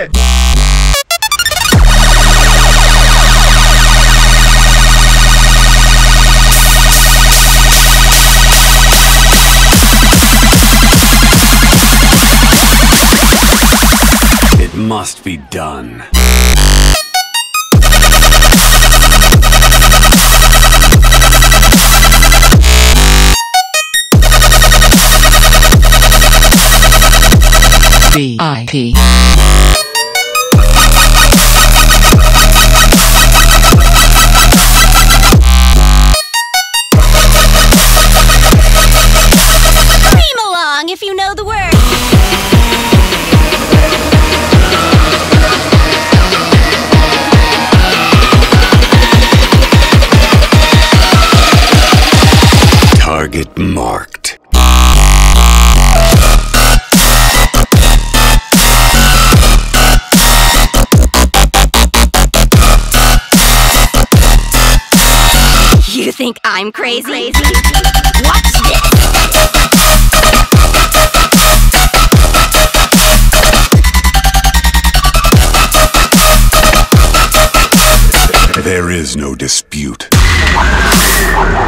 shit! It must be done. VIP. Scream along if you know the words. Target marked. You think I'm crazy? Watch this! There is no dispute.